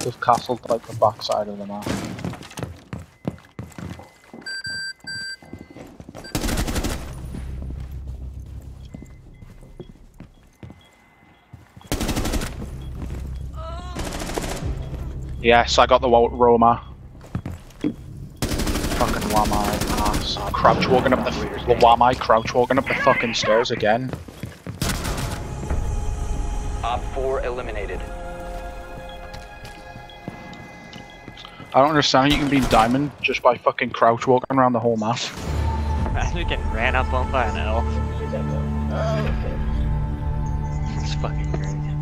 They've castled like the backside of the map. Yes, I got the Roma. Fucking Wamai ass. Crouch walking up the Wamai crouch walking up the fucking stairs again. Op 4 eliminated. I don't understand how you can be diamond just by fucking crouch walking around the whole map. Imagine getting ran up on by an elf. It's fucking crazy.